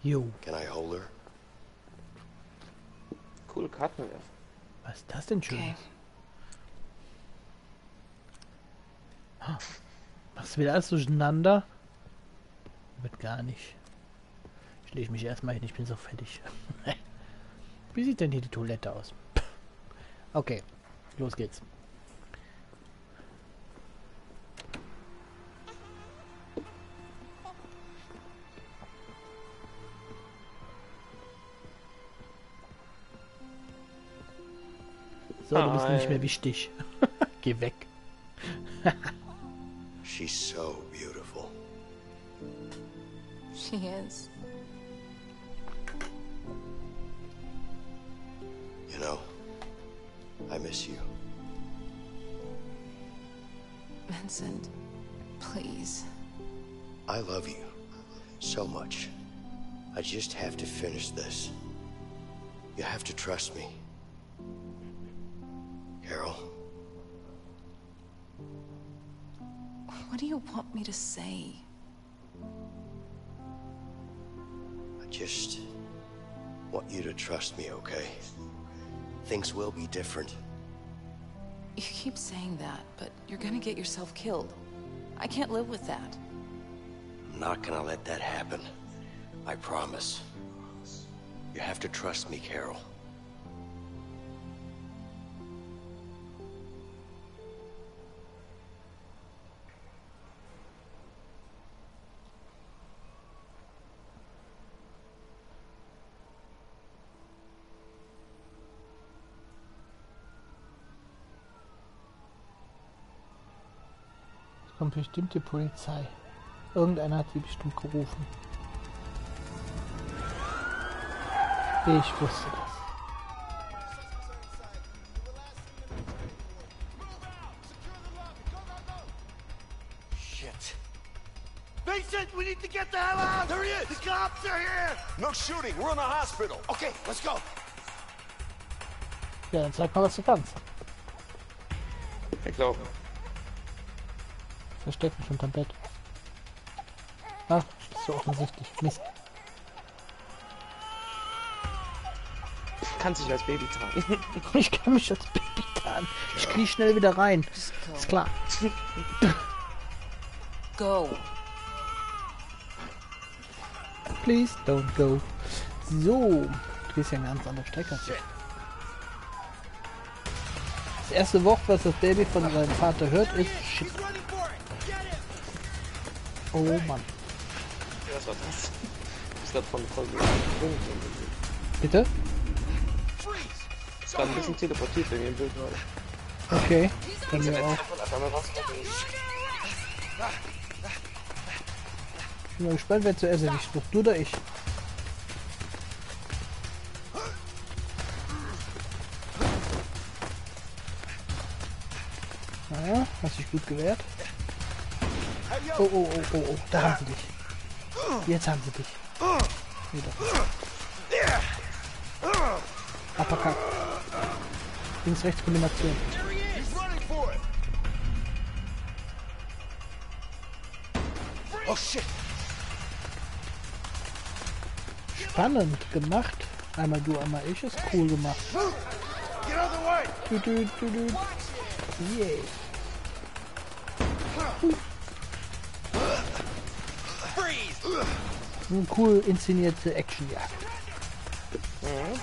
Jo. Can I hold her? Cool Kartenwerfer. Was ist das denn schön? Okay. Machst du wieder alles durcheinander? Wird gar nicht. Ich lege mich erstmal hin, ich bin so fertig. Wie sieht denn hier die Toilette aus? Okay, los geht's. So, du bist nicht mehr wichtig. Geh weg. She's so beautiful. She is. You know, I miss you. Vincent, please. I love you so much. I just have to finish this. You have to trust me. Carol, What do you want me to say? I just want you to trust me, okay? Things will be different. You keep saying that, but you're gonna get yourself killed. I can't live with that. I'm not gonna let that happen. I promise. You have to trust me, Carol. Kommt bestimmt die Polizei. Irgendeiner hat sie bestimmt gerufen. Ich wusste das. Shit. Vincent, we need to get the hell out! There he is! The cops are here! No shooting, we're in the hospital. Okay, let's go. Ja, dann zeig mal, was du kannst. Weglaufen. Versteck mich unterm Bett. Ach, das ist so offensichtlich. Mist. Kann sich als Baby tragen. Ich kann mich als Baby tarnen. Ich krieg schnell wieder rein. Ist klar. Go. Please don't go. So. Du gehst ja eine ganz andere Strecke. Das erste Wort, was das Baby von seinem Vater hört, ist Shit. Oh Mann. Was war das? Ich glaube von voll Bitte? Das war ein bisschen teleportiert bei mir im Bild gerade. Okay. Bei mir auch. Ich bin mal gespannt, wer zuerst erwischt wird. Du oder ich? Naja, hast dich gut gewehrt. Oh, oh, oh, oh, oh, da haben sie dich. Jetzt haben sie dich. Wieder. Uppercut. Links-Rechts-Kombination. Oh shit! Spannend gemacht. Einmal du, einmal ich. Ist cool gemacht. Get out of the way! Du, du, du, du. Yeah. Eine cool inszenierte Actionjagd. Mhm.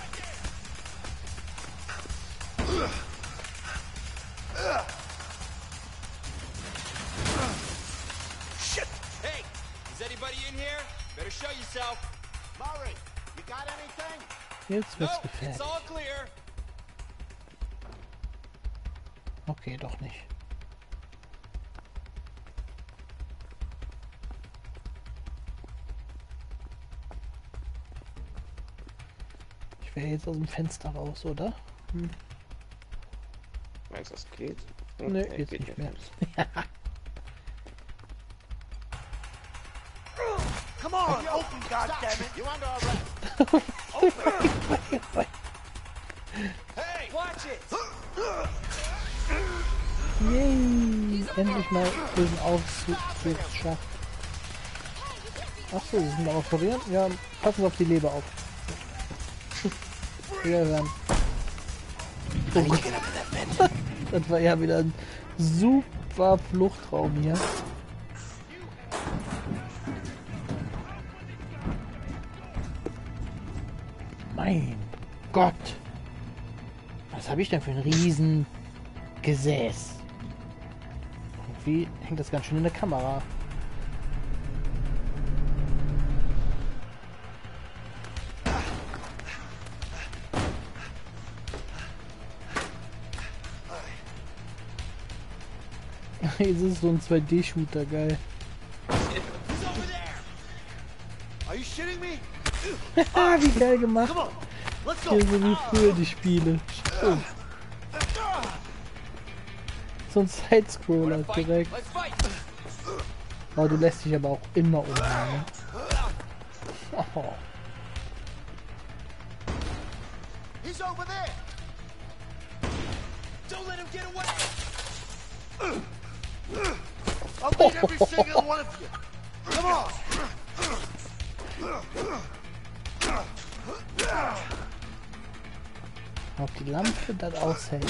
Shit! Hey! Is anybody in here? Better show yourself. Murray, you got anything? Jetzt wird's gefährlich. all clear. Okay, doch nicht. Ich wäre jetzt aus dem Fenster raus, oder? Hm. Meinst du, das geht? Nee, jetzt nicht mehr. Come on, open, goddammit! You under arrest. Open! Hey, watch it! Yay! Endlich mal durch den Aufzugsschacht. Achso, die sind da operieren? Ja, passen Sie auf die Leber auf. Ja, dann. I need to get up to that vent. Das war ja wieder ein super Fluchtraum hier. Mein Gott. Was habe ich denn für ein riesen Gesäß? Irgendwie hängt das ganz schön in der Kamera. Jetzt ist so ein 2D-Shooter, geil. He's over there! Are you shitting me? Ah, wie geil gemacht. Come on, let's go! Hier so wie früher die Spiele. Oh. So ein Sidescroller direkt. Let's fight! Oh, du lässt dich aber auch immer umhauen. Ne? Oh. He's over there! Don't let him get away! I'll beat every single one of you! Come on! Ob die Lampe das aushält.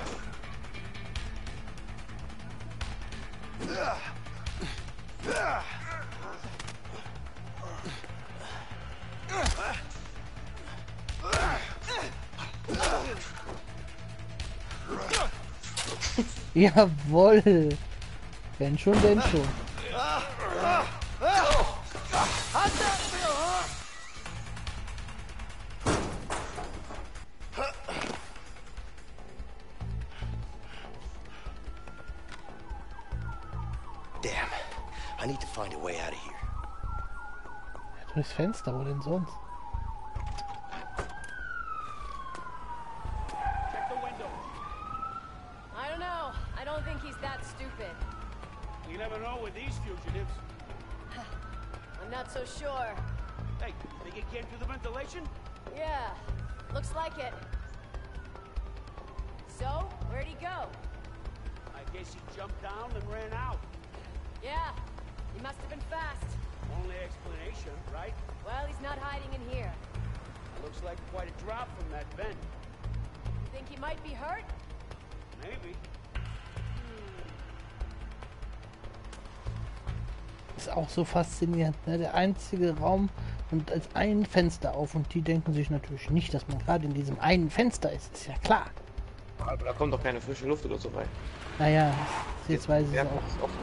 Jawohl! Wenn schon, denn schon. How's that feel, huh? Damn. I need to find a way out of here. Durchs Fenster, wo denn sonst? Check the window. I don't know. I don't think he's that stupid. You never know with these fugitives. I'm not so sure. Hey, think he came through the ventilation? Yeah, looks like it. So, where'd he go? I guess he jumped down and ran out. Yeah, he must have been fast. Only explanation, right? Well, he's not hiding in here. Looks like quite a drop from that vent. You think he might be hurt? Maybe. Ist auch so faszinierend, ne? Der einzige Raum und als ein Fenster auf und die denken sich natürlich nicht, dass man gerade in diesem einen Fenster ist ja klar. Aber da kommt doch keine frische Luft oder so rein. Naja, jetzt weiß ich es Ja, auch. ist offen.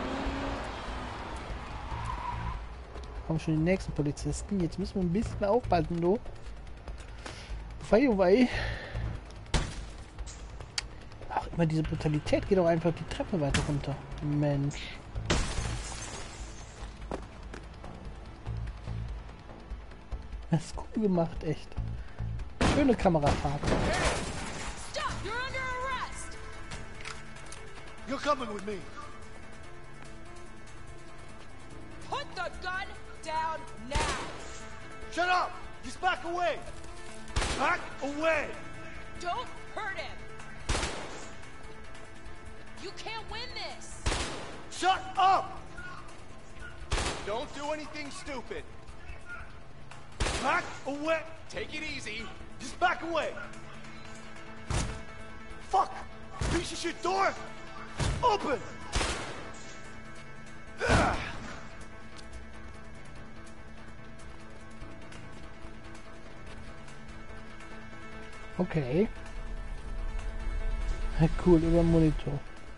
Kommen schon die nächsten Polizisten. Jetzt müssen wir ein bisschen aufpassen, du. Wei, oh wei. Ach, immer diese Brutalität. Geht doch einfach die Treppe weiter runter. Mensch. Das ist cool gemacht, echt. Schöne Kamerafahrt. Stop! You're under arrest! You're coming with me. Put the gun down now! Shut up! Just back away! Back away! Don't hurt him! You can't win this! Shut up! Don't do anything stupid. Back away! Take it easy. Just back away. Fuck! Piece of shit door! Open! Okay. Cool, über den Monitor.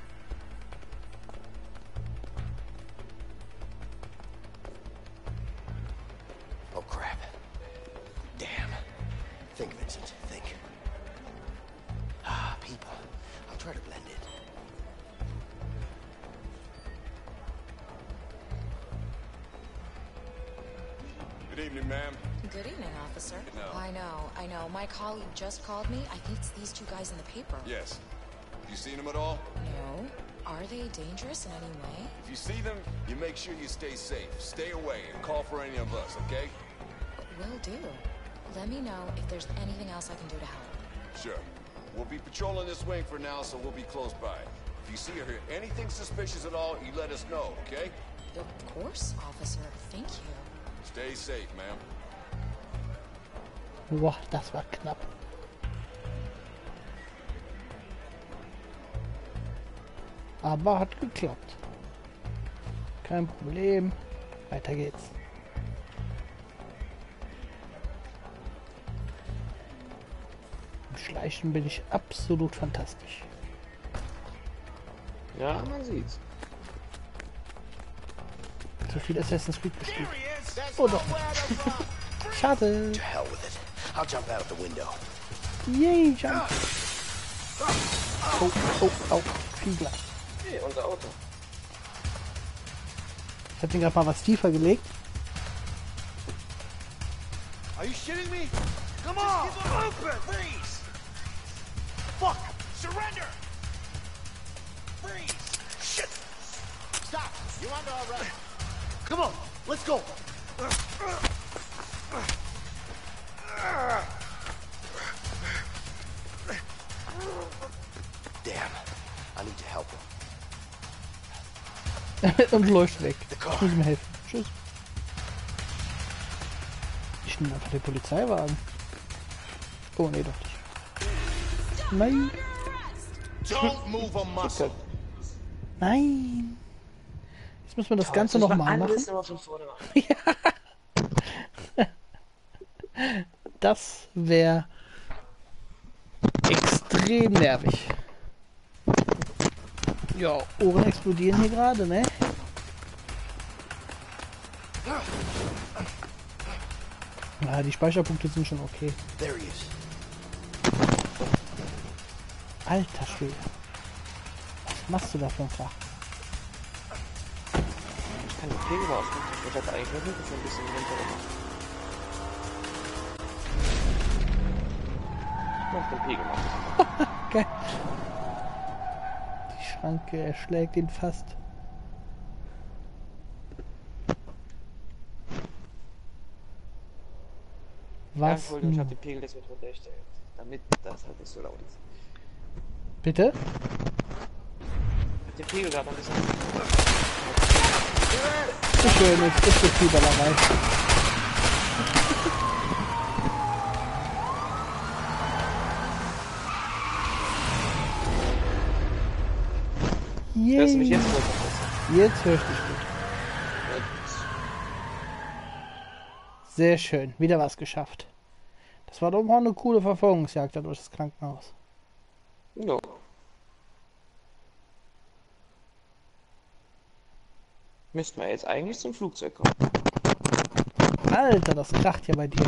Oh, crap. Damn. Think, Vincent. Think. Ah, people. I'll try to blend in. Good evening, ma'am. Good evening, officer. No. I know. My colleague just called me. I think it's these two guys in the paper. Yes. You seen them at all? No. Are they dangerous in any way? If you see them, you make sure you stay safe. Stay away and call for any of us, okay? Will do. Let me know if there's anything else I can do to help. Sure. We'll be patrolling this wing for now, so we'll be close by. If you see or hear anything suspicious at all, you let us know, okay? Of course, officer. Thank you. Stay safe, ma'am. Boah, das war knapp. Aber hat geklappt. Kein Problem. Weiter geht's. Im Schleichen bin ich absolut fantastisch. Ja, man sieht's. So viel Assassin's Creed gespielt. Oh doch. Schade. To hell with it. I'll jump out of the window. Yay, jump. Oh, oh, oh. Fiegler. Hey, unser Auto. Ich hab ihn gerade mal was tiefer gelegt. Are you shitting me? Come on! Open! Freeze! Fuck! Surrender! Freeze! Shit! Stop! You're under arrest. Come on, let's go! Damn. I need to help him. Und läuft weg. Ich muss ihm helfen. Tschüss. Ich nehme einfach den Polizeiwagen. Oh, nee, doch nicht. Nein. Don't move a muscle! Nein. Jetzt müssen wir das Ganze nochmal machen. Alles immer von vorne machen. Das wäre extrem nervig. Ja, Ohren explodieren hier gerade, ne? Ja, die Speicherpunkte sind schon okay. There he is. Alter Schwede. Was machst du da für ein Fach? Ich kann die Pegel ausmachen. Ich hatte eigentlich nur Hilfe für ein bisschen runter gemacht. Ich mach den Pegel machen. Geil. Die Schranke erschlägt ihn fast. Was? Ja, ich habe den Pegel jetzt mit runtergestellt, damit das halt nicht so laut ist. Bitte? Ich hab den Pegel gerade ein bisschen... So schön, jetzt ist das Fieberlerei. Hörst du mich Yay. jetzt wohl? Jetzt höre ich dich gut. Sehr schön, wieder was geschafft. Das war doch mal eine coole Verfolgungsjagd da durch das Krankenhaus. No. Müssten wir jetzt eigentlich zum Flugzeug kommen. Alter, das kracht ja bei dir.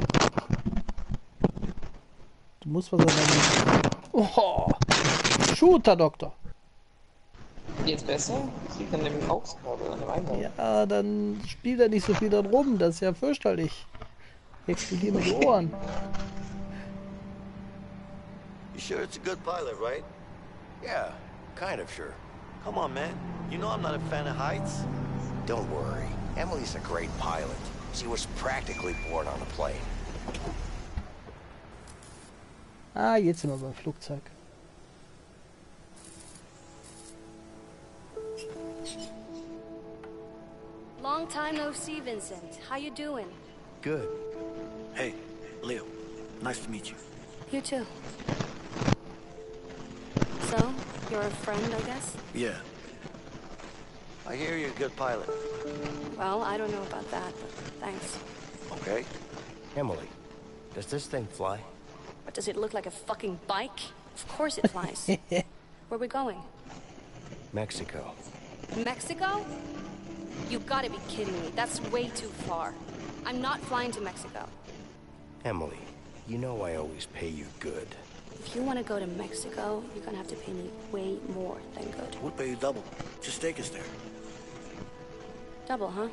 Du musst was erwähnen. Oh, Shooter, Doktor. Jetzt besser? Sie kann dem AUX-Kabel an dem Eingang. Ja, dann spielt er nicht so viel dran rum. Das ist ja fürchterlich. Explodieren mir die Ohren. You sure it's a good pilot, right? Yeah, kind of sure. Come on, man. You know I'm not a fan of heights. Don't worry. Emily's a great pilot. She was practically born on a plane. Ah, jetzt sind wir beim Flugzeug. Long time no see, Vincent. How you doing? Good. Hey, Leo. Nice to meet you. You too. So, you're a friend, I guess? Yeah. I hear you're a good pilot. Well, I don't know about that, but thanks. Okay. Emily, does this thing fly? But does it look like a fucking bike? Of course it flies. Where are we going? Mexico. Mexico? You gotta be kidding me. That's way too far. I'm not flying to Mexico. Emily, you know I always pay you good. If you want to go to Mexico, you're gonna have to pay me way more than good. We'll pay you double. Just take us there. Double, huh?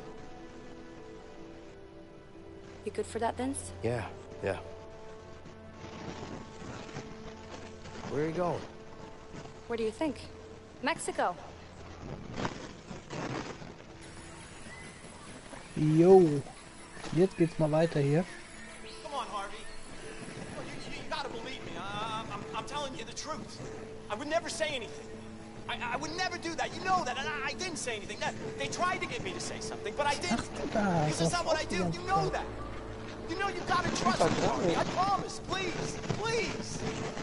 You good for that, Vince? Yeah. Where are you going? Where do you think? Mexico. Jo. Jetzt geht's mal weiter hier. Come on, Harvey. You gotta believe me. I'm telling you the truth. I would never say anything. I would never do that. You know that. And I didn't say anything. They tried to get me to say something, but I didn't. Because that's not what I do. You know that. You know you gotta trust me, Harvey. I promise. Please. Please.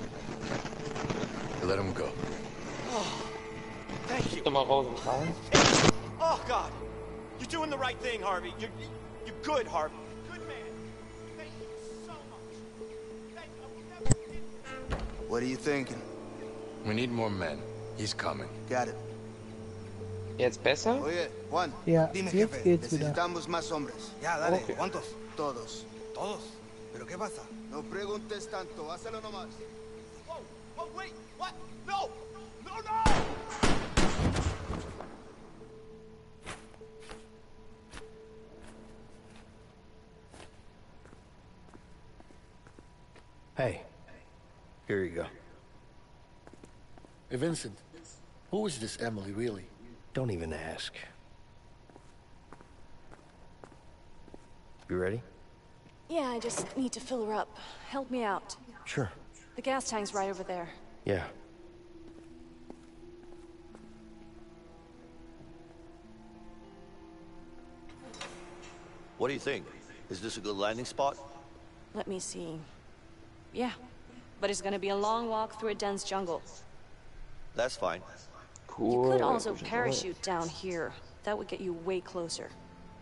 Let him go. Oh, thank you. Geh mal raus und rein. Oh, God. You're doing the right thing, Harvey. You're good, Harvey. Good man. Thank you so much. Thank you. I will never forget. What are you thinking? We need more men. He's coming. Got it. Jetzt besser? Oye, Juan. Ja, Dime, jetzt jefe. geht's wieder. Necesitamos más hombres. Ya, dale. Okay. ¿Cuántos? Todos. ¿Todos? ¿Pero qué pasa? No preguntes tanto. Hazlo nomás. Whoa, whoa, wait. What? No! No, no! Hey. Here you go. Hey, Vincent. Who is this Emily, really? Don't even ask. You ready? Yeah, I just need to fill her up. Help me out. Sure. The gas tank's right over there. Yeah. What do you think? Is this a good landing spot? Let me see. Yeah, but it's gonna be a long walk through a dense jungle. That's fine. Cool. You could also parachute down here. That would get you way closer.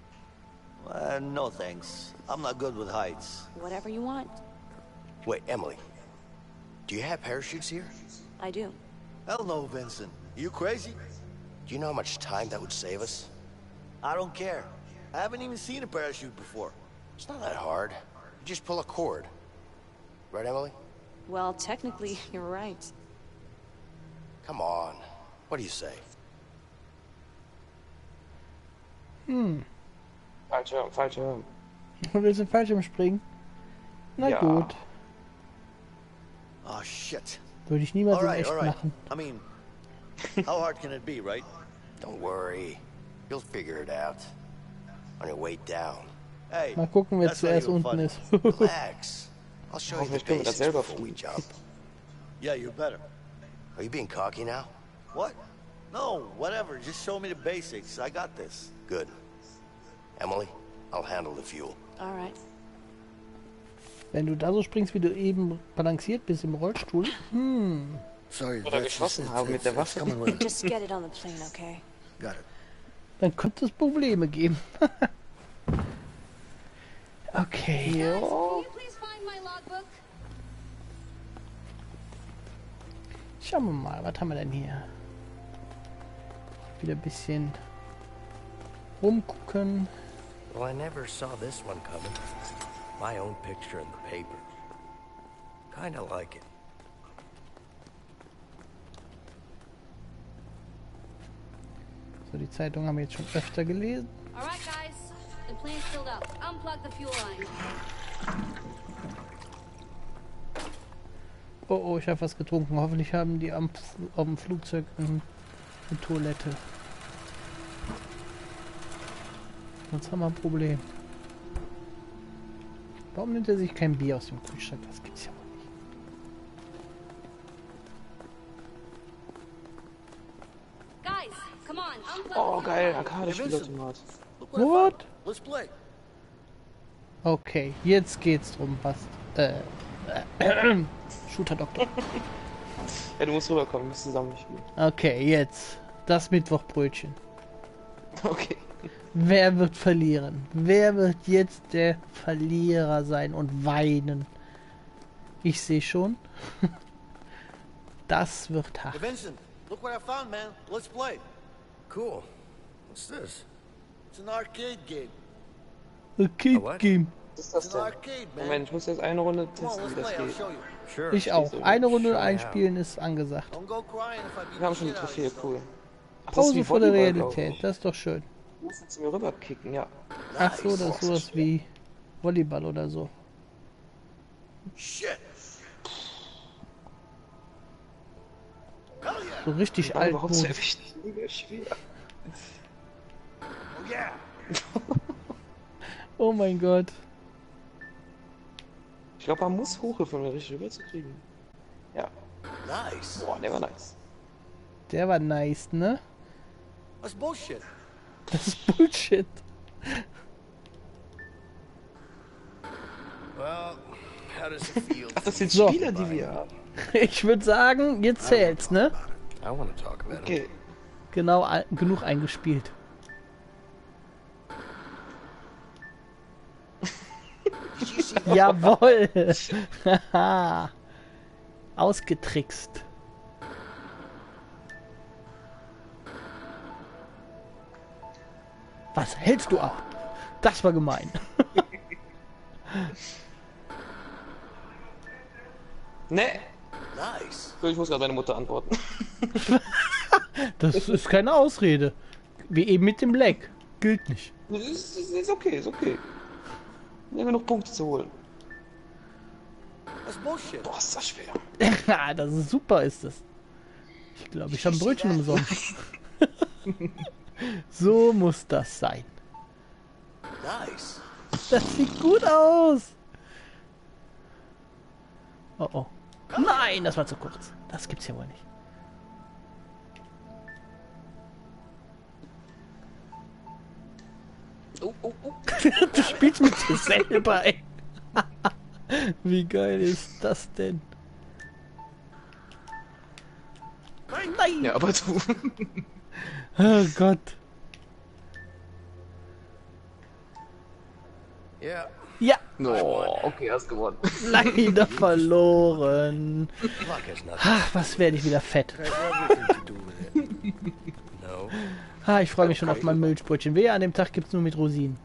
No thanks. I'm not good with heights. Whatever you want. Wait, Emily. Do you have parachutes here? I do. Hell no, Vincent. You crazy? Do you know how much time that would save us? I don't care. I haven't even seen a parachute before. It's not that hard. You just pull a cord. Right, Emily? Well, technically, you're right. Come on. What do you say? Falscher. Willst du Fallschirm springen? Na Ja. gut. Oh, shit. Würde ich niemals in echt all right. machen. I mean, how hard can it be, right? Don't worry. You'll figure it out. On your way down. Hey, Mal gucken, wer that's not zuerst even unten funny. ist. Relax. I'll show you the Hoffentlich können wir das basics selber before we fliegen. jump. Yeah, you better. Are you being cocky now? What? No, whatever. Just show me the basics. I got this. Good. Emily, I'll handle the fuel. All right. Wenn du da so springst, wie du eben balanciert bist im Rollstuhl. Sorry, Oder geschossen haben mit der Waffe. coming with it. Just get it on the plane, okay? Got it. Dann könnte es Probleme geben. Okay. Can you please find my logbook? Schauen wir mal, was haben wir denn hier? Wieder ein bisschen rumgucken. Well, I never saw this one coming. My own picture in the paper. Kinda like it. So, die Zeitung haben wir jetzt schon öfter gelesen. All right, guys. The plane's filled up. Unplug the fuel line. Oh, oh, ich habe was getrunken. Hoffentlich haben die auf dem Flugzeug eine Toilette. Sonst haben wir ein Problem. Warum nimmt er sich kein Bier aus dem Kühlschrank? Das gibt's ja wohl nicht. Guys, come on. Unplug Oh, the fuel geil, line. Arcade-Spielautomat. Look what I What? found. Let's play. Okay, jetzt geht's drum, was. Shooter Doktor. Ja, du musst rüberkommen, wir müssen zusammen spielen. Okay, jetzt. Das Mittwochbrötchen. Okay. Wer wird verlieren? Wer wird jetzt der Verlierer sein und weinen? Ich sehe schon. Das wird hart. Hey, Vincent, look what I found, man. Let's play. Cool. What's this? It's an arcade game. Okay, what? Game. Was ist It's das an denn? arcade, man. Moment, ich muss jetzt eine Runde Come on, testen, let's wie das play. I'll geht. show you. Sure. Ich auch. Eine Runde einspielen ist angesagt. Don't go crying if I beat Wir haben the schon eine shit out of Trophäe, you, cool. Ach, das ist Pause wie vor der Volleyball, glaub Realität. ich. Das ist doch schön. Du musst jetzt zu mir rüberkicken, ja. Ach so, das ist sowas wie Volleyball oder so. Shit. So richtig Ball überhaupt zu altmodisch. erwischen, ist mega schwer. Oh yeah. Oh mein Gott. Ich glaube, man muss hochhelfen, um den richtig rüberzukriegen. Ja. Nice. Boah, der war nice. Der war nice, ne? That's bullshit. Das ist Bullshit. Well, how does it feel? Ach, das sind So. Spieler, die wir haben. Ich würde sagen, jetzt zählt's, ne? I want to talk about it. Okay. Genau, genug eingespielt. Jawohl! Haha. Ausgetrickst. Was hältst du ab? Das war gemein. Ne. Nice. So, ich muss gerade meine Mutter antworten. Das ist keine Ausrede. Wie eben mit dem Leck. Gilt nicht. Ist okay, ist okay. Wir haben noch Punkte zu holen. That's bullshit. Boah, ist das schwer. Das ist super, ist das. Ich glaube, ich habe ein Brötchen umsonst. So muss das sein. Nice. Das sieht gut aus. Oh oh. Nein, das war zu kurz. Das gibt's ja wohl nicht. Oh, oh, oh. Du spielst mit dir selber, ey. Wie geil ist das denn? Nein! Ja, aber du. Oh Gott. Yeah. Ja, No, okay, hast gewonnen. leider verloren. Luck has nothing. Was werde ich wieder fett. Has everything to do with it. No. Ich freue mich schon auf mein Milchbrötchen. Wehe, an dem Tag gibt's nur mit Rosinen.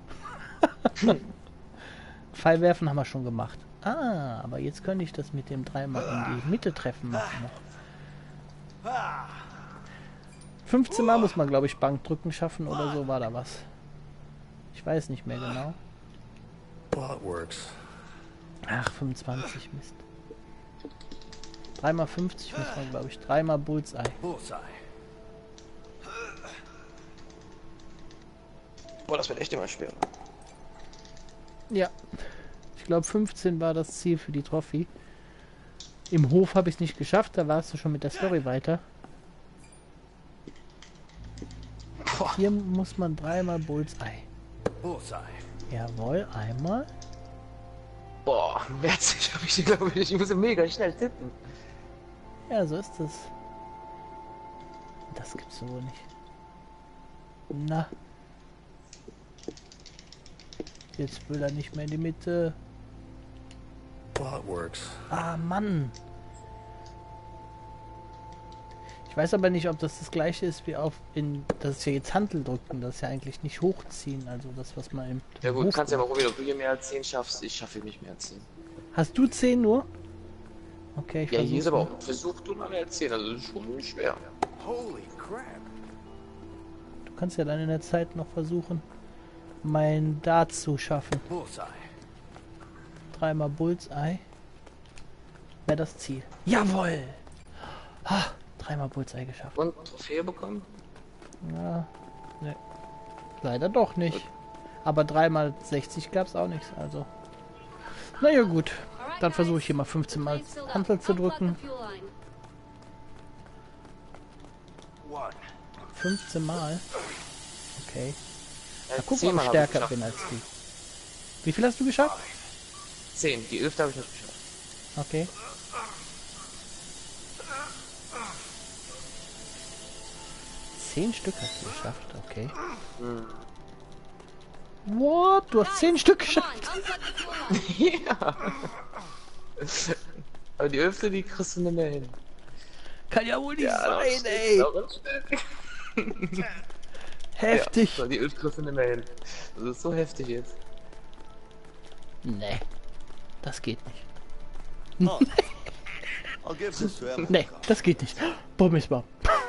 Pfeilwerfen haben wir schon gemacht. Aber jetzt könnte ich das mit dem dreimal in die Mitte treffen machen noch. 15 Mal muss man, glaube ich, Bankdrücken schaffen oder so war da was. Ich weiß nicht mehr genau. Well, it works. Ach, 25, Mist. 3 x 50 muss man, glaube ich. 3 x Bullseye. Bullseye. Boah, das wird echt immer schwer. Ja. Ich glaube 15 war das Ziel für die Trophy. Im Hof habe ich es nicht geschafft, da warst du schon mit der Story weiter. Boah. Hier muss man 3 x Bullseye. Bullseye. Jawohl, einmal. Boah, witzig habe ich die, glaube ich. Ich muss mega schnell tippen. Ja, so ist es. Das gibt's so wohl nicht. Na. Jetzt will er nicht mehr in die Mitte. Well, it works. Mann. Ich weiß aber nicht, ob das gleiche ist wie auf das ist ja jetzt Hantel drücken, das ist ja eigentlich nicht hochziehen, also das, was man im Ja gut, Hof kannst ja mal probieren, ob du hier mehr als 10 schaffst. Ich schaffe hier nicht mehr als 10. Hast du 10 nur? Okay, ich Ja, hier ist aber versuch's auch. Versuch du mal mehr als 10, also das ist schon schwer. Holy crap. mal. Du kannst ja dann in der Zeit noch versuchen, mein Dart zu schaffen. Bullseye. 3 x Bullseye. Wäre das Ziel. Jawohl! 3 x Bullseye geschafft. Und Trophäe bekommen? Ja, ne. Leider doch nicht. Aber 3 x 60 gab es auch nichts, also. Naja gut, dann versuche ich hier mal 15 Mal Hantel zu drücken. 15 Mal? Okay. Na, guck mal, ob ich stärker bin als die. Wie viel hast du geschafft? 10, die 11. habe ich nicht geschafft. Okay. Zehn Stück hast du geschafft, okay. What? Du hast 10 Stück geschafft? Ja. Aber die 11. die kriegst du nicht mehr hin. Kann ja wohl nicht Ja, sein, ey. Heftig. Ja, die 11 kriegst du nicht mehr hin. Das ist so heftig jetzt. Nee. Das geht nicht. Oh. I'll give this to Emma. Nee, das geht nicht. Bombisbar.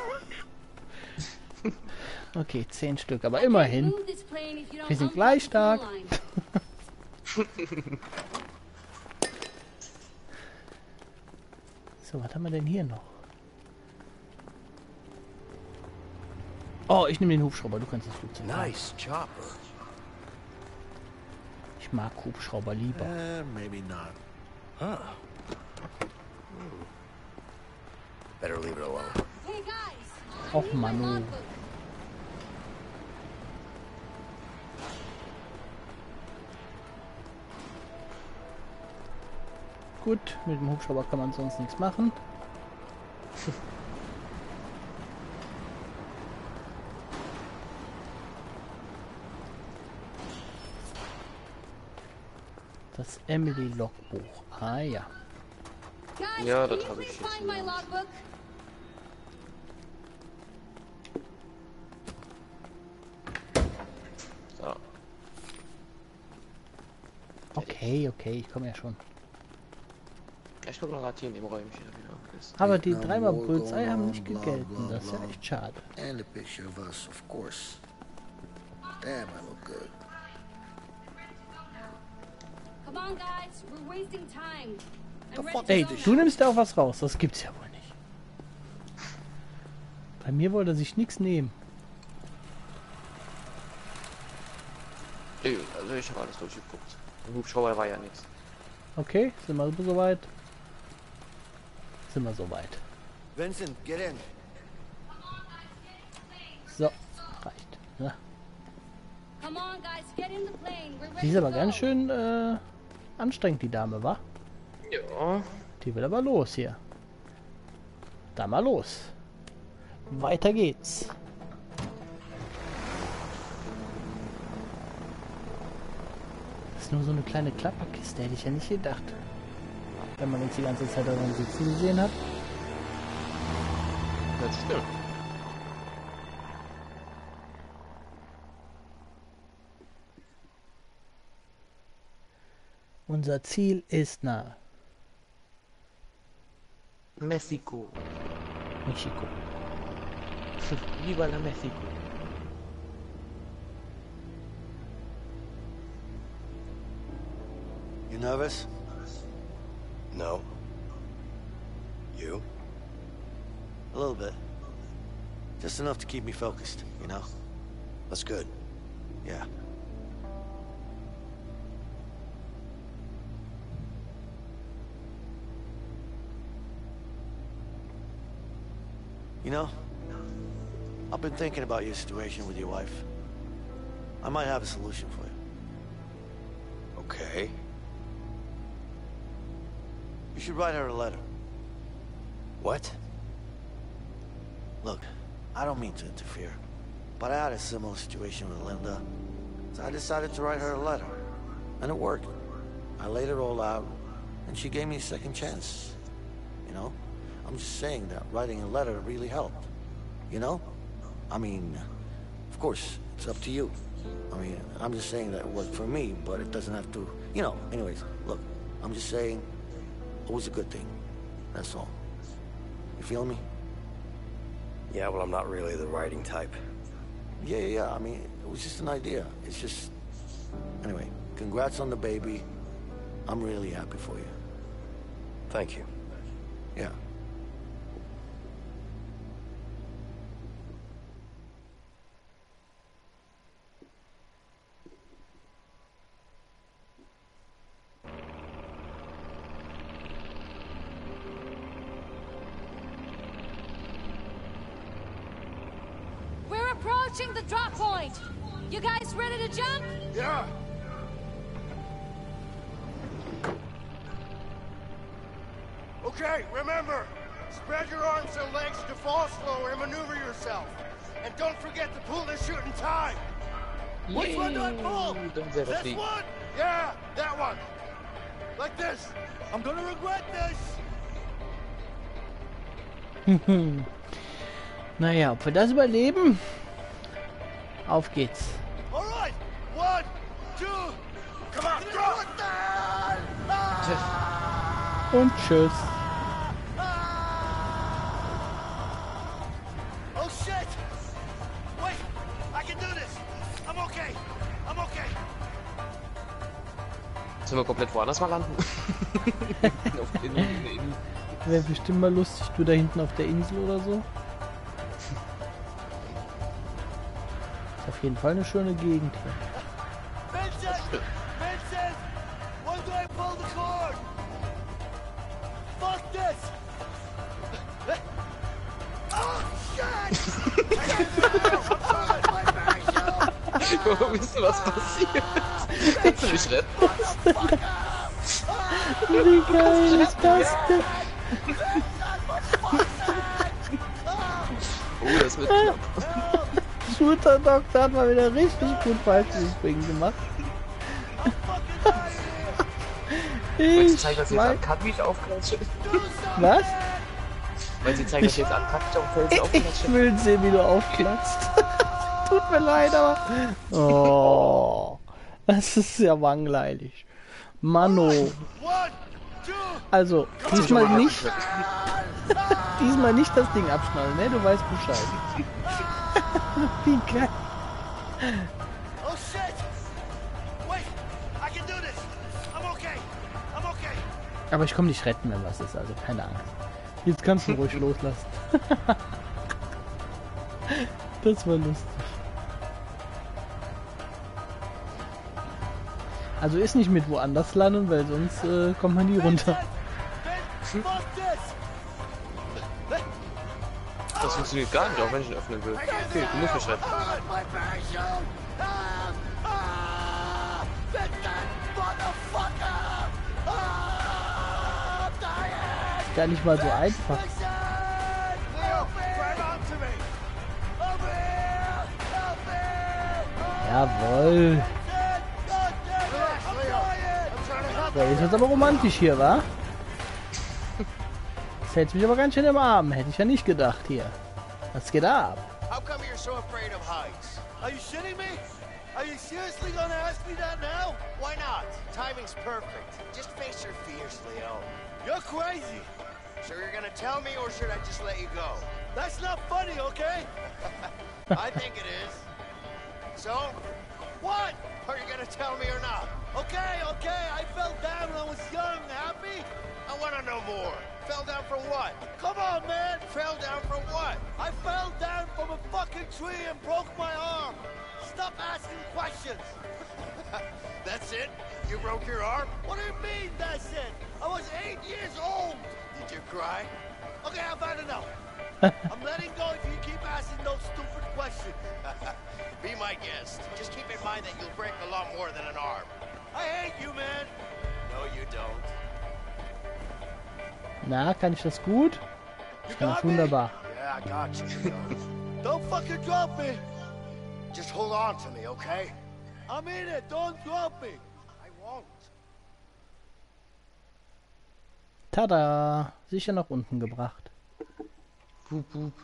Okay, 10 Stück, aber immerhin. Wir sind gleich stark. So, was haben wir denn hier noch? Oh, ich nehme den Hubschrauber, du kannst das Flugzeug fahren. Nice chopper. Ich mag Hubschrauber lieber. Maybe not. Huh. Better leave it alone. Hey guys, Och Manu. Gut, mit dem Hubschrauber kann man sonst nichts machen. Das Emily-Logbuch. Ah ja. Ja, das habe ich jetzt. So. Okay, ich komme ja schon. Ich gucke noch gerade hier in dem Räumchen wieder. Aber die dreimal Bullseye haben nicht gegelten. Das ist ja echt schade. And a picture of us, of course. Damn, I look good. Come on, guys. We're wasting time. Ey, du nimmst ja auch was raus. Das gibt's ja wohl nicht. Bei mir wollte er sich nichts nehmen. Also ich habe alles durchgeguckt. Im Hubschrauber war ja nichts. Okay, sind wir soweit? Sind wir soweit. Vincent, get in. So, reicht. Ja. Come on, guys. Get in the plane. We're Die ready ist to aber go. ganz schön anstrengend, die Dame, wa? Ja. Die will aber los hier. Da mal los. Weiter geht's. Das ist nur so eine kleine Klapperkiste, hätte ich ja nicht gedacht. Wenn man uns die ganze Zeit daran sitzen gesehen hat. Das stimmt. Unser Ziel ist nah. Mexiko. Mexiko. Viva la Mexiko. You nervous? No. You? A little bit. Just enough to keep me focused, you know? That's good. Yeah. You know, I've been thinking about your situation with your wife. I might have a solution for you. Okay. You should write her a letter. What? Look, I don't mean to interfere, but I had a similar situation with Linda, so I decided to write her a letter, and it worked. I laid it all out, and she gave me a second chance. You know? I'm just saying that writing a letter really helped. You know? I mean, of course, it's up to you. I mean, I'm just saying that it worked for me, but it doesn't have to, you know. Anyways, look, I'm just saying it was a good thing. That's all. You feel me? Yeah, well, I'm not really the writing type. Yeah. I mean, it was just an idea. It's just... Anyway, congrats on the baby. I'm really happy for you. Thank you. Yeah. We're approaching the drop point. You guys ready to jump? Yeah. Okay, remember, spread your arms and legs to fall slow and maneuver yourself. And don't forget to pull the chute in time. Which one do I pull? This one? Yeah, that one. Like this. I'm gonna regret this. Naja, ob wir das überleben? Auf geht's. All right, 1, 2, come on, drop. Und tschüss. Oh shit! Wait, I can do this. I'm okay. I'm okay. Sollen wir komplett woanders mal landen? Auf den Insel. Wäre bestimmt mal lustig, du da hinten auf der Insel oder so. Ist auf jeden Fall eine schöne Gegend hier. Vincent! Vincent! When do I pull the cord? Fuck this! Oh shit! Wisst ihr, was passiert? Kannst du mich retten? Wie geil ist das denn? Oh, das wird knapp. Shooter Doktor hat mal wieder richtig gut Fallschirmspringen gemacht. Weil sie zeigen, dass sie jetzt ankacken, wie ich aufklatsche. Was? Weil sie zeigen, dass sie jetzt ankacken, ich auf Fels aufklatsche. Ich will sehen, wie du aufklatzt. Tut mir leid, aber... Oh, das ist ja langweilig. Mano. Also, diesmal nicht... diesmal nicht das Ding abschnallen, ne? Du weißt Bescheid. Wie geil. Oh shit! Wait, I can do this. I'm okay. I'm okay. Aber ich komme dich retten, wenn was ist, also keine Angst. Jetzt kannst du ruhig loslassen. Das war lustig. Also ist nicht mit woanders landen, weil sonst kommt man nie runter. Das funktioniert gar nicht, auch wenn ich ihn öffnen will. Okay, du musst mich retten. Gar nicht mal so einfach. Jawohl. Ja, jetzt wird's aber romantisch hier, wa? Das hält mich aber ganz schön im Arm. Hätte ich ja nicht gedacht hier. Was geht ab? How come you're so afraid of heights? Are you shitting me? Are you seriously gonna ask me that now? Why not? Timing's perfect. Just face your fears, Leo. You're crazy. So you're gonna tell me, or should I just let you go? That's not funny, okay? I think it is. So, what? Are you gonna tell me or not? Okay, I fell down when I was young. Happy? I wanna know more. Fell down for what? Come on, man. Fell down for what? I fell down from a fucking tree and broke my arm. Stop asking questions. That's it? You broke your arm? What do you mean, that's it? I was 8 years old. Did you cry? Okay, I've had enough. I'm letting go if you keep asking those stupid questions. Be my guest. Just keep in mind that you'll break a lot more than an arm. I hate you, man. No, you don't. Na, kann ich das gut? Ich kann das wunderbar. Yeah, I got you. Don't fucking drop me. Just hold on to me, okay? I'm in it. Don't drop me. I won't. Tada! Sicher nach unten gebracht. Boop, boop.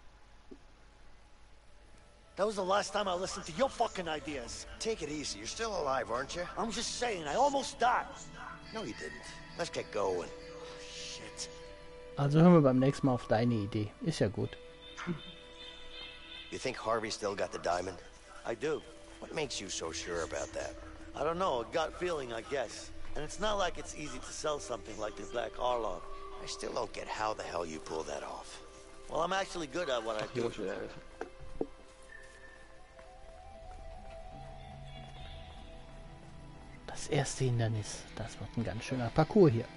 That was the last time I listened to your fucking ideas. Take it easy. You're still alive, aren't you? I'm just saying, I almost died. No, you didn't. Let's get going. Shit. Also hören wir beim nächsten Mal auf deine Idee. Ist ja gut. You think Harvey still got the diamond? I do. What makes you so sure about that? I don't know, a gut feeling, I guess. And it's not like it's easy to sell something like the Black Arlong. I still don't get how the hell you pull that off. Well, I'm actually good at what I do. Das erste Hindernis. Das wird ein ganz schöner Parcours hier.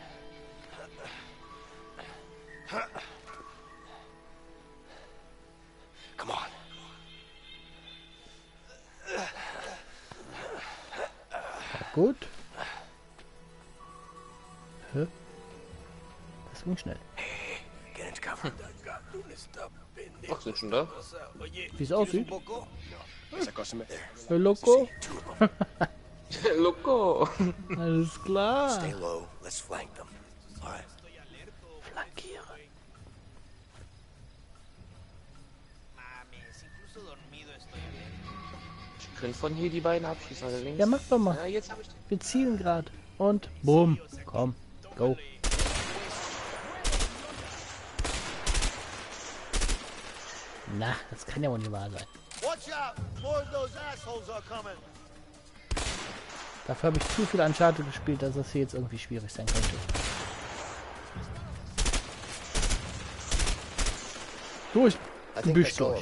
Come on. Gut. Hä? Das ging schnell. Get into cover. Ach, sind schon da? Wie es aussieht. Esa cosa me... Hey, Loco. Loco. Alles klar. Stay low. Let's flank them. All right. Flankiere. Ich könnte von hier die beiden abschießen, allerdings. Ja, mach doch mal. Ja, jetzt hab ich den. Wir zielen gerade. Und bumm. Komm. Go. Na, das kann ja wohl nicht wahr sein. Watch out! More of those assholes are coming. Dafür habe ich zu viel Uncharted gespielt, dass das hier jetzt irgendwie schwierig sein könnte. Durch. Gebüsch durch.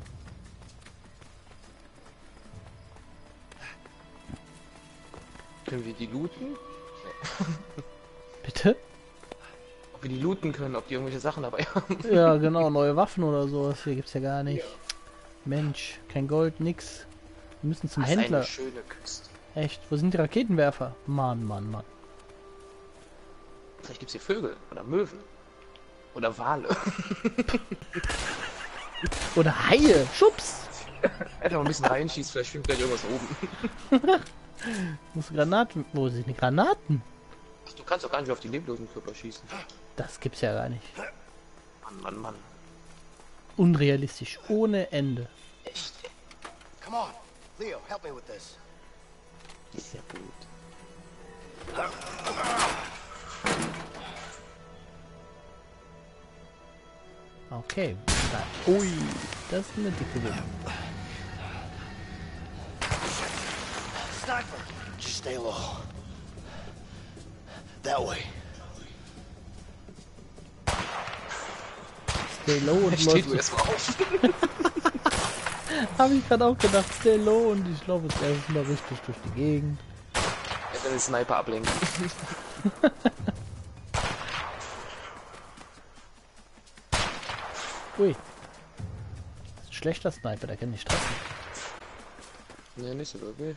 Können wir die looten? Bitte? Ob wir die looten können, ob die irgendwelche Sachen dabei haben. Ja, genau, neue Waffen oder sowas. Hier gibt's ja gar nicht. Mensch, kein Gold, nix. Wir müssen zum Das ist Händler. eine schöne Küste. Echt? Wo sind die Raketenwerfer? Mann, Mann, Mann. Vielleicht gibt's hier Vögel oder Möwen. Oder Wale. Oder Haie. Schubs. Einfach mal ein bisschen reinschießt, vielleicht schwimmt gleich irgendwas oben. Muss Granaten. Wo sind die Granaten? Ach, du kannst doch gar nicht auf die leblosen Körper schießen. Das gibt's ja gar nicht. Mann, Mann, Mann. Unrealistisch. Ohne Ende. Echt? Come on, Leo, help me with this. Ist ja gut. Okay. Ui. Das ist eine dicke Wumme. Sniper! Just stay low. That way. Stay low und Steh du läuft. erstmal auf. Habe ich gerade auch gedacht. Stay low und ich laufe jetzt erstmal richtig durch die Gegend. Er will den Sniper ablenken. Ui. Das ist ein schlechter Sniper, der kann nicht treffen. Ne, nicht so wirklich.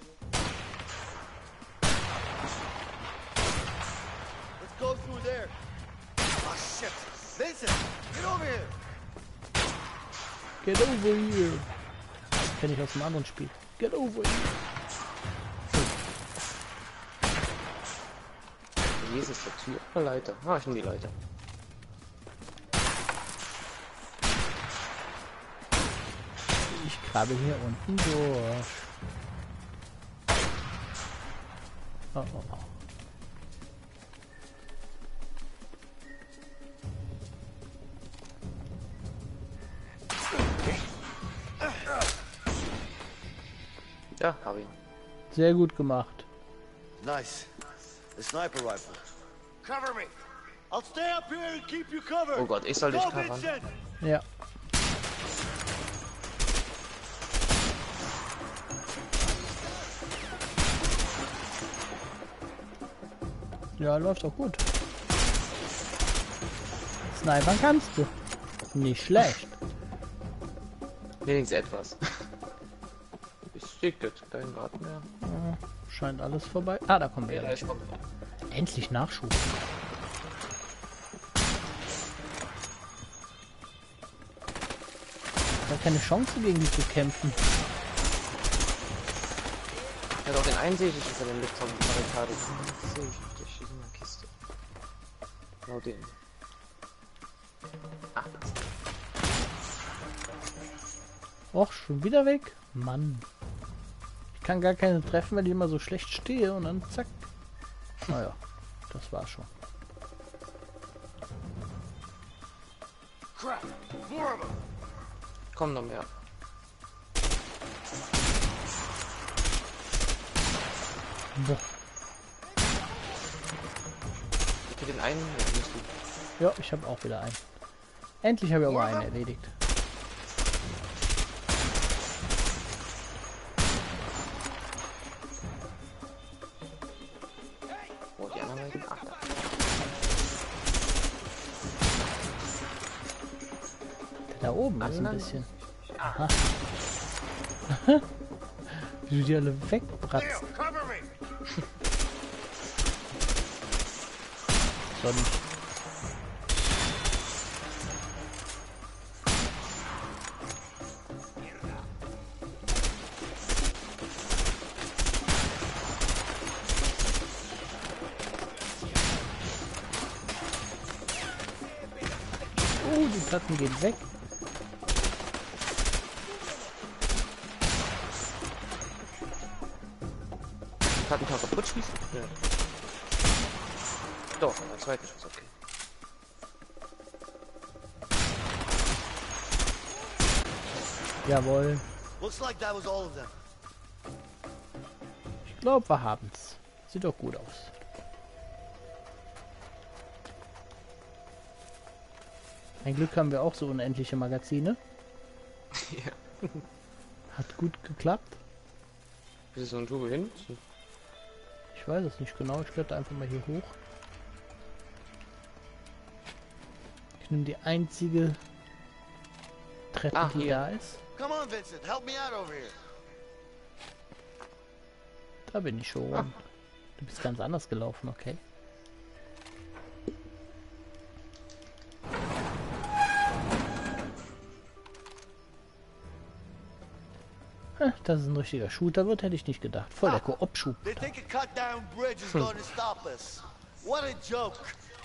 Let's go through there. Oh shit! Vincent, get over here. Get over here. Das kenne ich aus einem anderen Spiel. Get over here. Hier ist es der Tür. Eine Leiter. Ah, ich nehme die Leiter. Ich krabbel hier unten durch. Oh, oh, oh. Ja, hab ihn. Sehr gut gemacht. Nice. The sniper rifle. Cover me. I'll stay up here and keep you covered. Oh Gott, ich soll dich Go, covern. Vincent. Ja. Ja, läuft auch gut. Snipern kannst du. Nicht schlecht. Wenigstens etwas. Ich stehe jetzt kein Grad mehr. Scheint alles vorbei. Ah, da kommen wir Ja, ja. ich komme. Endlich Nachschub. Gar keine Chance gegen die zu kämpfen. Ja, doch den einen sehe ich nicht unter dem Licht von der Barrikade. Den sehe ich nicht, der steht in der Kiste. Genau den. Ach, das. Och, schon wieder weg? Mann. Ich kann gar keine treffen, weil ich immer so schlecht stehe und dann zack. Naja, das war schon. Crap. More of them. Komm noch mehr. Boah. Für den einen ja, nicht du. Ja, ich habe auch wieder einen. Endlich habe ich aber einen erledigt. Oh, die anderen beiden. Ach, da. Da oben ist ein Nein. bisschen. Aha. Wie du die alle wegbratzen. Leo, cover me. So nicht. Oh, die Platten gehen weg. Hat ein paar kaputt schießen? Ja. Doch, ein zweiter Schuss, okay. Jawohl. Looks like that was all of them. Ich glaube, wir haben's. Sieht doch gut aus. Ein Glück haben wir auch so unendliche Magazine. Ja. Hat gut geklappt. Ist so ein Turbo hin? Ich weiß es nicht genau. Ich kletter einfach mal hier hoch. Ich nehme die einzige Treppe, die hier. da ist. Come on, Vincent. Help me out over here. Da bin ich schon. Ah. Du bist ganz anders gelaufen, okay. Dass es ein richtiger Shooter wird, hätte ich nicht gedacht. Voll der Koop-Schub. They think a cut down bridge is going to stop us. What a joke.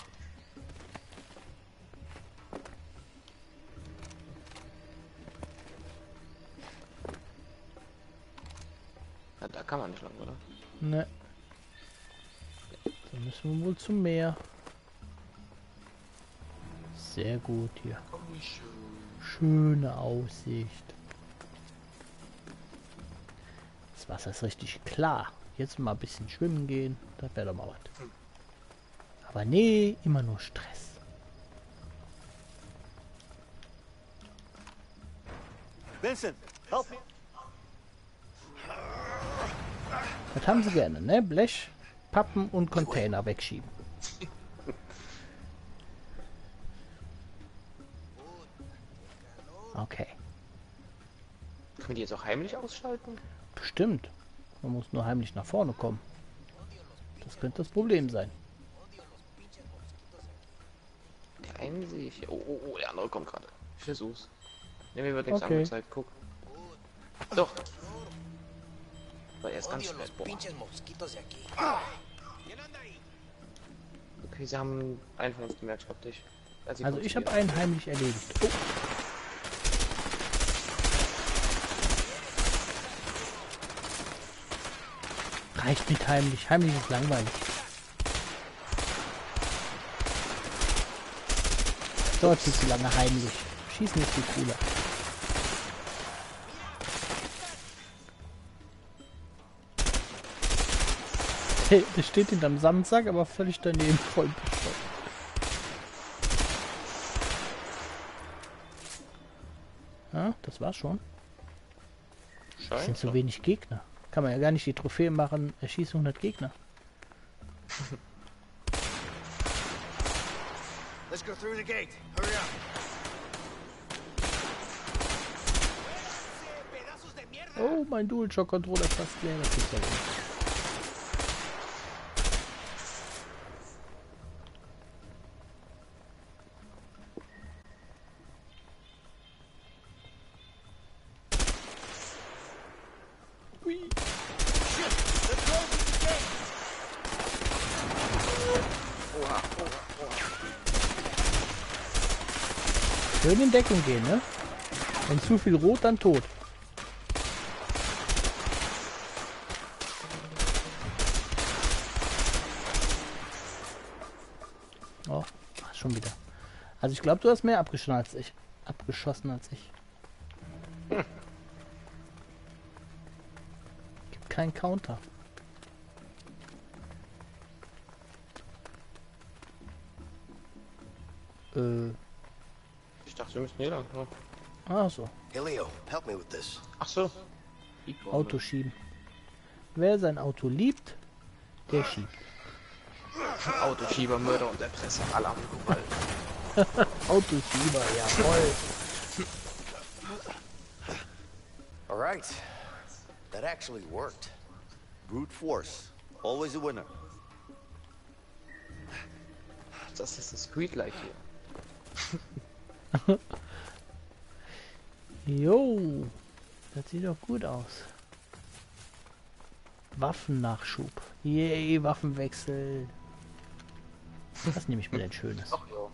Ja, da kann man nicht lang, oder? Ne. Dann müssen wir wohl zum Meer. Sehr gut hier. Schöne Aussicht. Das Wasser ist richtig klar. Jetzt mal ein bisschen schwimmen gehen. Das wäre doch mal was. Aber nee, immer nur Stress. Vincent, help me. Das haben sie gerne, ne? Blech, Pappen und Container wegschieben. Okay. Können wir die jetzt auch heimlich ausschalten? Bestimmt. Man muss nur heimlich nach vorne kommen. Das könnte das Problem sein. Der einen sehe ich. Oh, der andere kommt gerade. Ich versuch's. Ne, mir wird nichts Okay. angezeigt. Guck. Doch. Aber er ist ganz schnell. Boah. Okay, sie haben einen von uns gemerkt, glaub ich. Also ich habe einen heimlich erledigt. Oh. Reicht mit heimlich. Heimlich ist langweilig. Dauert viel zu lange heimlich. Schießen ist viel cooler. Hey, der steht hinterm Sandsack, aber völlig daneben, voll bescheuert. Ja, das war's schon. Es sind zu wenig Gegner. Kann man ja gar nicht die Trophäe machen, erschieße 100 Gegner. Let's go through the gate. Hurry up. Oh, mein DualShock-Controller ist fast leer. Das gibt's ja nicht. Ui. Schön in Deckung gehen, ne? Wenn zu viel rot, dann tot. Oh, schon wieder. Also ich glaube, du hast mehr abgeschossen als ich. Gibt keinen Counter. Ich dachte, wir müssen hier lang. Ne? Ah so. Hey Leo, help me with this. Ach so. Auto schieben. Wer sein Auto liebt, der schiebt. Autoschieber, Mörder und Erpresser. Alarm. Autoschieber, jawohl. All right. That actually worked. Brute force. Always a winner. Das ist das Streetlight hier. Jo, das sieht doch gut aus. Waffennachschub. Yay, Waffenwechsel. Was nehme ich mir denn Schönes? Ach ja.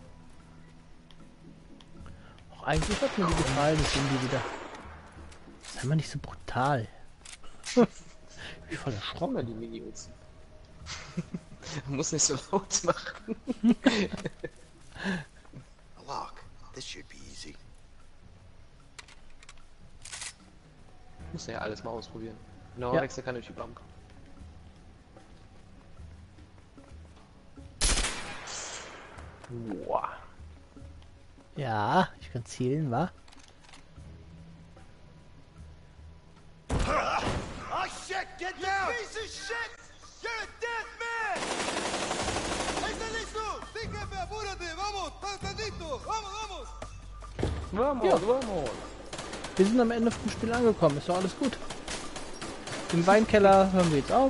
Auch eigentlich hat mir die gefallen, das sind die wieder. Sei mal nicht so brutal. Wie voll erschrocken. Die Minions. Muss nicht so laut machen. A lock. This should be easy. Muss ja alles mal ausprobieren. No, Ja. Wechsel kann durch die Bank. Wow. Ja, ich kann zielen, wa? Oh shit, get down! You piece of shit! You're a dead man! Ahí está listo! Sí, jefe, apúrate! ¡Vamos! ¡Está listo! ¡Vamos, vamos! Vamos, Ja. vamos. Wir sind am Ende vom Spiel angekommen, ist doch alles gut. Im Weinkeller hören wir jetzt auf.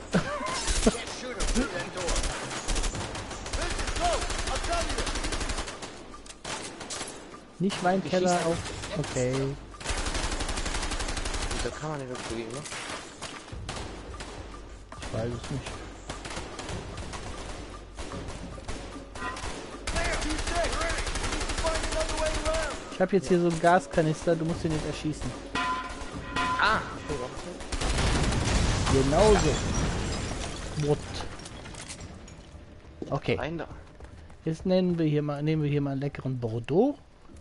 Nicht Weinkeller, auf. Okay. Da kann man nicht wirklich, ne? Ich weiß es nicht. Ich habe jetzt hier so einen Gaskanister, du musst ihn nicht erschießen. Ah! Genauso. What? Okay. Rein da. Jetzt nehmen wir hier mal einen leckeren Bordeaux.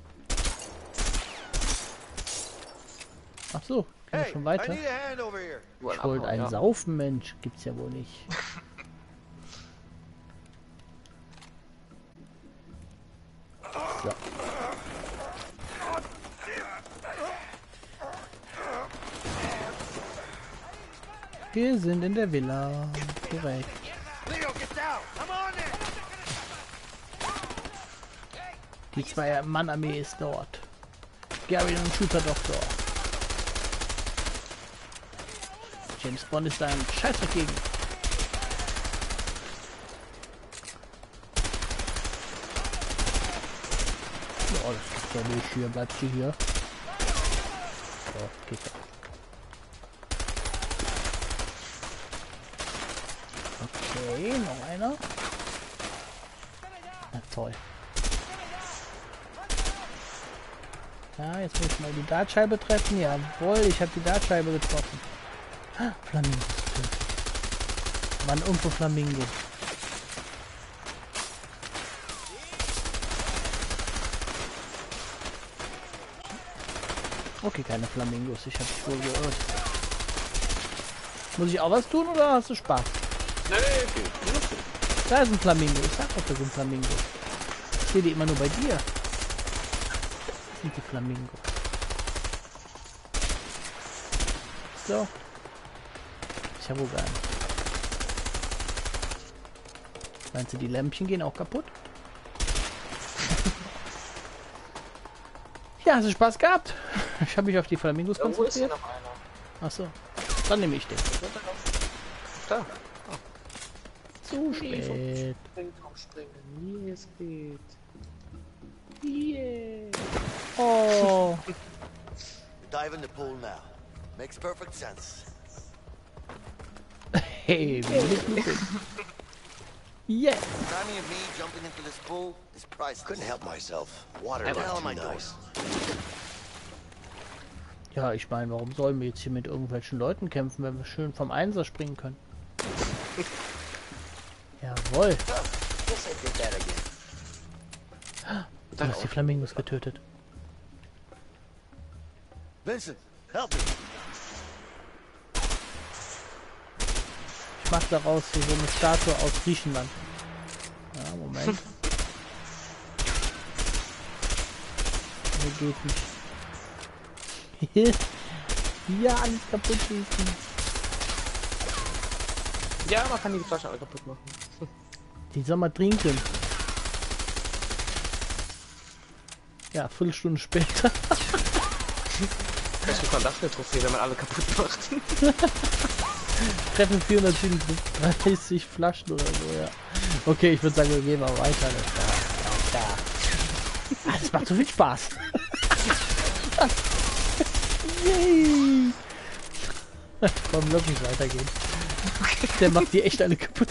Ach so, gehen wir schon weiter. Ich wollte einen saufen, Mensch. Gibt's ja wohl nicht. So. Wir sind in der Villa. Korrekt. Die Zwei-Mann-Armee ist dort. Gary und Shooter Doktor. James Bond ist da ein Scheiß dagegen. Oh, das ist ja nicht hier. Bleibst du hier? So, geht ja. Okay, noch einer. Na toll. Ja, jetzt muss ich mal die Dartscheibe treffen. Jawohl, ich habe die Dartscheibe getroffen. Flamingo. Mann, irgendwo Flamingo. Okay, keine Flamingos. Ich habe mich wohl geirrt. Muss ich auch was tun oder hast du Spaß? Nee, da ist ein Flamingo. Ich sag doch, das sind Flamingo. Ich sehe die immer nur bei dir. Das sind die Flamingo. So. Ich habe wohl gar nicht. Meinst du, die Lämpchen gehen auch kaputt? Ja, hast du Spaß gehabt? Ich habe mich auf die Flamingos konzentriert. Achso, dann nehme ich den. Da. Zu spät. Springen. Es geht. Yeah. Oh. Dive in the pool now. Makes perfect sense. Hey, wie yes. Timing of me jumping into this pool is priceless. Couldn't help myself. Water down my nose. Ja, ich meine, warum sollen wir jetzt hier mit irgendwelchen Leuten kämpfen, wenn wir schön vom Einser springen können? Jawohl. Du hast die Flamingos getötet. Vincent, help me. Ich mach daraus hier so eine Statue aus Griechenland. Ja, Moment. Der geht nicht. Ja, alles kaputt schießen. Ja, man kann die Flasche alle kaputt machen. Die soll mal trinken. Ja, Viertelstunde später. Das ist eine Trophäe, wenn man alle kaputt macht. Treffen 430 Flaschen oder so, ja. Okay, ich würde sagen, wir gehen mal weiter. Das macht so viel Spaß. Yay! Komm, lass mich weitergehen. Der macht die echt alle kaputt.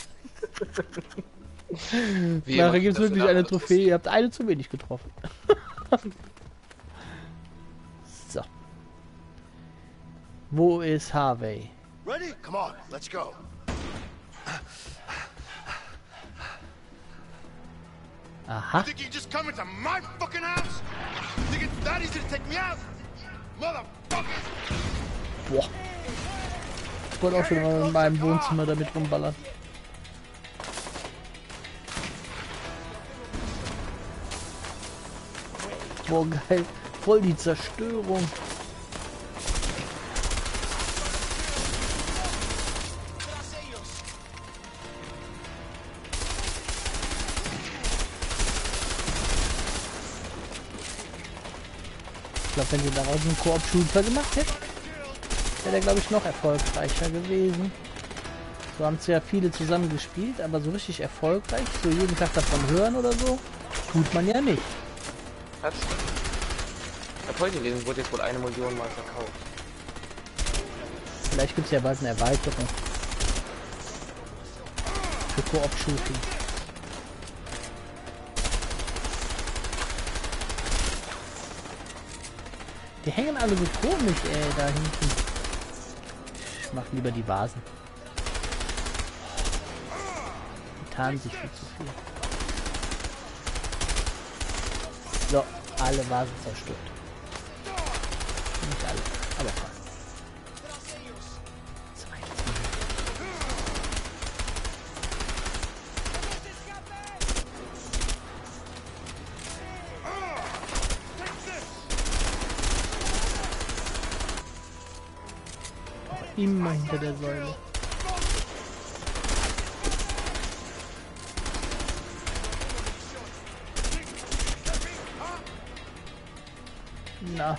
Nachher gibt es wirklich eine Trophäe. Ihr habt eine zu wenig getroffen. So. Wo ist Harvey? Ready? Come on, let's go. Aha. You think you can just come into my fucking house? Think it's that easy to take me out? Motherfucker! Boah. Ich wollte auch schon mal in meinem Wohnzimmer damit rumballern. Boah, geil. Voll die Zerstörung. Ich glaube, wenn sie daraus einen Koop-Shooter gemacht hätten, wäre der, glaube ich, noch erfolgreicher gewesen. So haben zwar viele zusammen gespielt, aber so richtig erfolgreich, so jeden Tag davon hören oder so, tut man ja nicht. Hat's? Ich habe heute gelesen, wurde jetzt wohl 1 Million Mal verkauft. Vielleicht gibt es ja bald eine Erweiterung. Für Koop-Shooting. Die hängen alle so komisch, da hinten. Ich mach lieber die Vasen. Die tarnen sich viel zu viel. So, alle Vasen zerstört. Nicht alle, aber fast. Immer hinter der Säule. Na.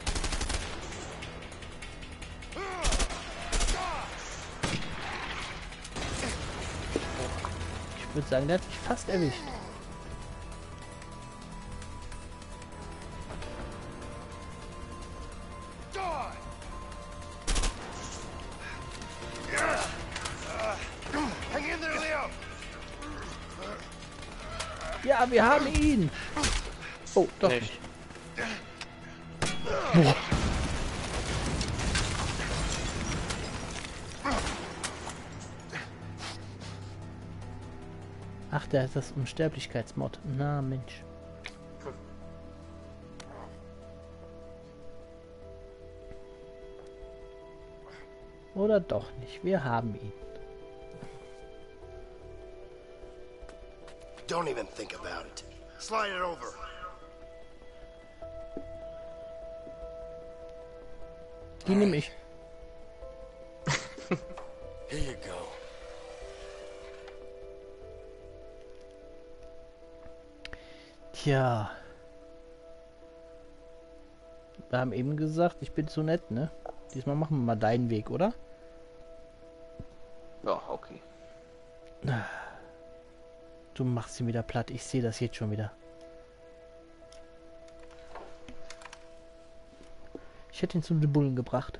Ich würde sagen, der hat mich fast erwischt. Ja, wir haben ihn. Oh, doch nicht. Boah. Ach, der ist das Unsterblichkeitsmod. Na, Mensch. Oder doch nicht. Wir haben ihn. Don't even think about it. Slide it over. Die nehme ich. Here you go. Tja. Wir haben eben gesagt, ich bin zu nett, ne? Diesmal machen wir mal deinen Weg, oder? Ja, okay. Du machst ihn wieder platt. Ich sehe das jetzt schon wieder. Ich hätte ihn zu den Bullen gebracht.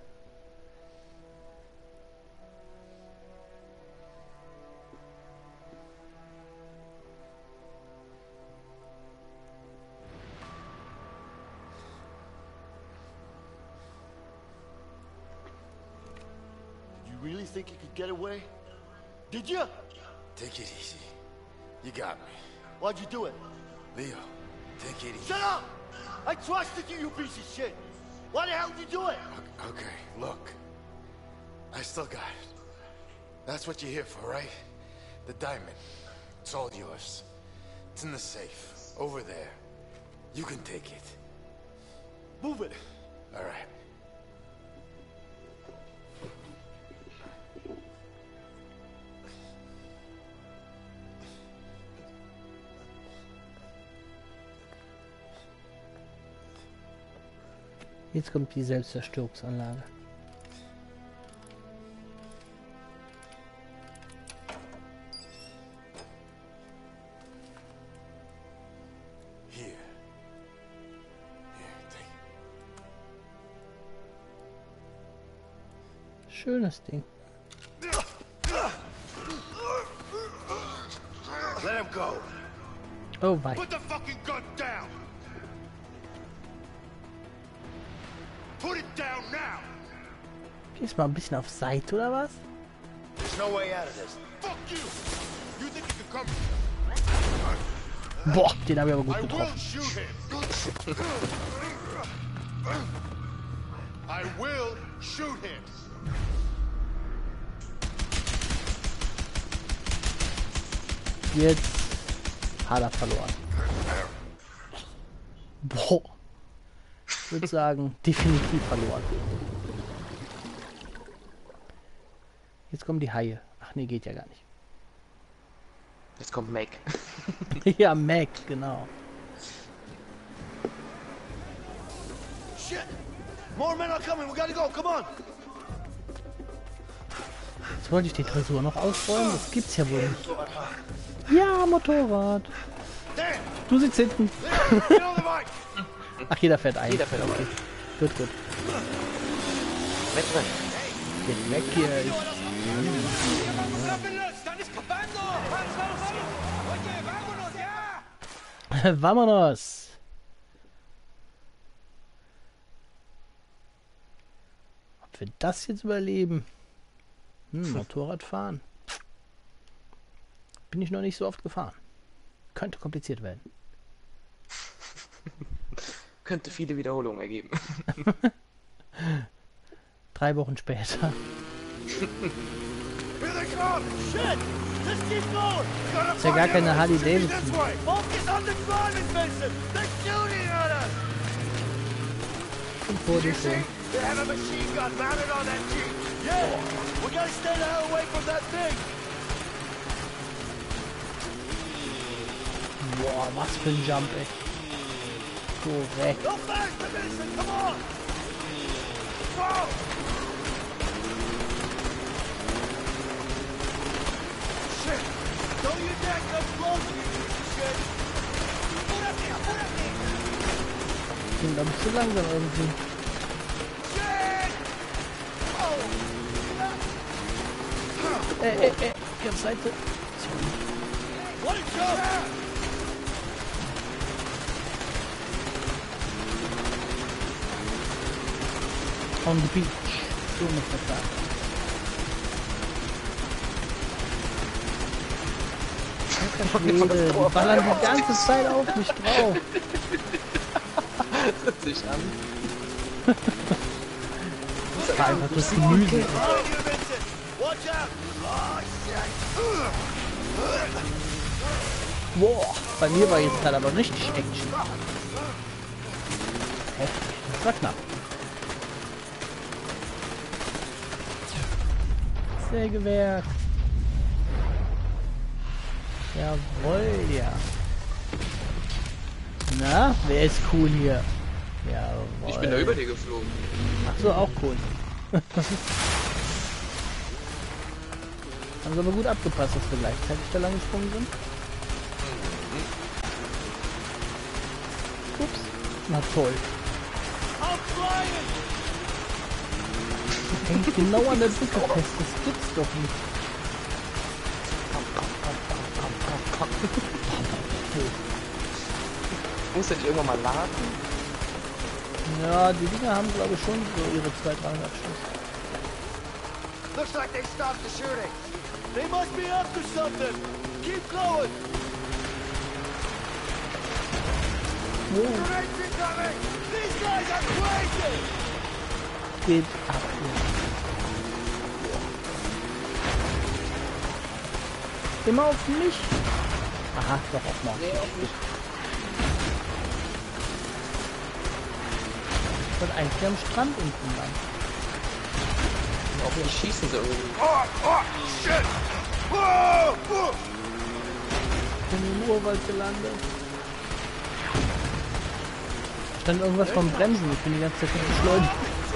You really think you could get away? Did you? Take it easy. You got me. Why'd you do it? Leo, take it easy. Shut up! I trusted you, you piece of shit! Why the hell did you do it? Okay, look. I still got it. That's what you're here for, right? The diamond. It's all yours. It's in the safe. Over there. You can take it. Move it! All right. Jetzt kommt die Selbstzerstörungsanlage. Here. Here, take it. Schönes Ding. Let him go! Oh wei. Put the fucking gun down! Put it down now! Gehst mal ein bisschen auf Seite, oder was? There's no way out of this. Fuck you! You think you can come? Boah, den habe ich aber gut I will getroffen. shoot him! I will shoot him! Jetzt hat er verloren. Boah. Ich würde sagen, definitiv verloren. Jetzt kommen die Haie. Ach nee, geht ja gar nicht. Jetzt kommt Meg. Ja, Meg, genau. Shit! More men are coming, we gotta go, come on! Jetzt wollte ich die Tresur noch ausräumen. Das gibt's ja wohl nicht. Ja, Motorrad. Du sitzt hinten. Ach, jeder fährt ein. Jeder fährt okay. Gut, gut. Weg, weg. Geht weg hier. Vámonos! Ob wir das jetzt überleben? Motorradfahren. Bin ich noch nicht so oft gefahren. Könnte kompliziert werden. Könnte viele Wiederholungen ergeben. 3 Wochen später. Ist ja gar keine Harley Davidson. Und vor dir schon. Boah, was für ein Jump, ey. Korrekt. Ich bin glaube ich zu langsam irgendwie. Geh auf Seite. On the beach. So muss das sagen. Die ballern die ganze Zeit auf mich drauf. Hört sich an. Das war einfach das Gemüse. Boah, bei mir war jetzt gerade aber richtig Action. Heftig, das war knapp. Sägewerk. Jawohl, ja. Na, wer ist cool hier? Jawohl. Ich bin da über dir geflogen. Ach so, auch cool. Haben sie aber gut abgepasst, dass wir gleichzeitig da lang gesprungen sind. Ups. Na toll. Hängt genau an der Brücke fest, das gibt's doch nicht. Muss der nicht irgendwann mal laden? Ja, die Dinger haben glaube ich schon so ihre 200-300 Schuss. Looks like they stopped the shooting. They must be up to something. Keep going. Grenades incoming. These guys are crazy. Geht ab hier. Immer auf mich. Aha, doch auch mal. Nee, auf mich. Ich wollte eigentlich am Strand unten lang. Auf mich schießen sie irgendwie. Oh, shit. Whoa. Ich bin im Urwald gelandet. Stand irgendwas vom Bremsen. Ich bin die ganze Zeit beschleunigt.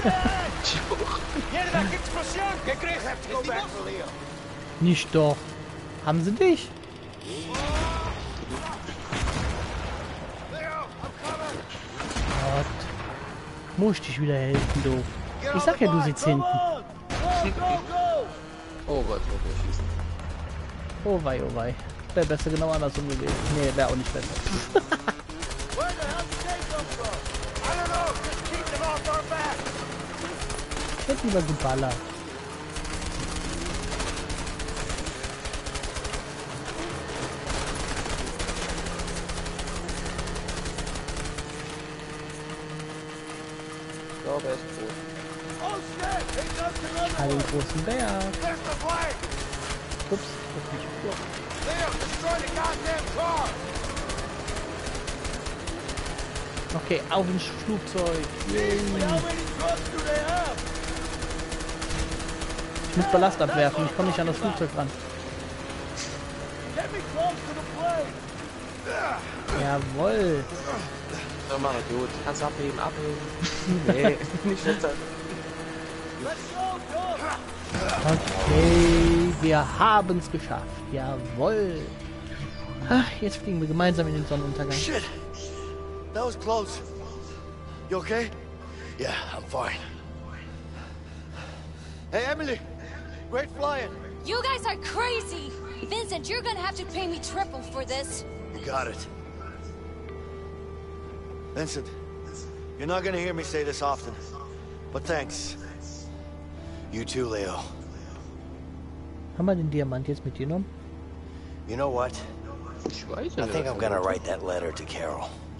Nicht doch. Haben sie dich? Gott. Muss ich dich wieder helfen, du. Ich sag ja, du sitzt hinten. Oh Gott, wo wir schießen. Oh wei, oh wei. Wäre besser genau andersrum gewesen. Nee, wäre auch nicht besser. Ich hätte lieber geballert. Ich glaube, er ist tot. Ich habe den großen Berg. Ups, das nicht vor. Okay, auf ins Flugzeug. Yay. Ich muss Ballast abwerfen, ich komme nicht an das Flugzeug ran. Jawohl. So, mach mal gut. Kannst du abheben, abheben. Nee, nicht weiter. Okay, wir haben es geschafft. Jawohl. Ach, jetzt fliegen wir gemeinsam in den Sonnenuntergang. Shit! That was close. You okay? Yeah, I'm fine. Hey, Emily! Great flying! You guys are crazy! Vincent, you're gonna have to pay me triple for this. You got it. Vincent, you're not gonna hear me say this often, but thanks. You too, Leo. Haben wir den Diamant jetzt mitgenommen? You know what? Ich weiß I ja think nicht. I'm gonna write that letter to Carol.